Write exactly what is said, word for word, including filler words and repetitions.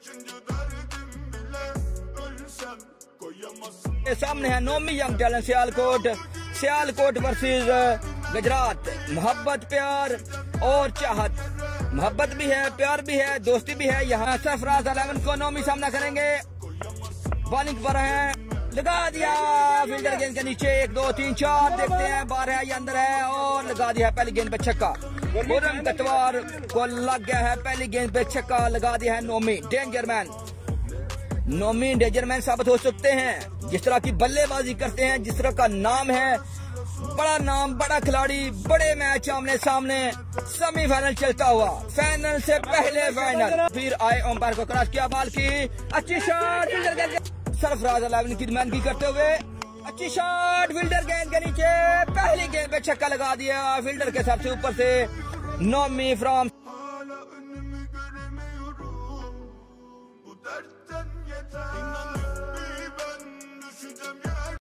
सामने है Nomi young talent Sialkot, Sialkot versus Gujarat. मोहब्बत, प्यार और चाहत, मोहब्बत भी है, प्यार भी है, दोस्ती भी है। यहाँ सरफराज इलेवन को नोमी सामना करेंगे। बॉलिंग पर है, लगा दिया फील्डर गेंद के नीचे। एक दो तीन चार देखते हैं, बाहर है या अंदर है, और लगा दिया पहली गेंद पे छक्का। पूरन कटवार को लग गया है पहली गेंद पे छक्का, लगा दिया है नोमी। डेंजरमैन, नोमी डेंजरमैन साबित हो सकते हैं। जिस तरह की बल्लेबाजी करते हैं, जिस तरह का नाम है, बड़ा नाम, बड़ा खिलाड़ी, बड़े मैच आमने सामने। सेमीफाइनल चलता हुआ, फाइनल से पहले फाइनल। फिर आए अंपायर को क्रॉस किया, बॉल की अच्छी शॉट, सरफराज इलेवन की मैनगी करते हुए अच्छी शॉट, फील्डर गेंद के नीचे, पहली गेंद पे छक्का लगा दिया फील्डर के सबसे ऊपर से। नोमी फ्रॉम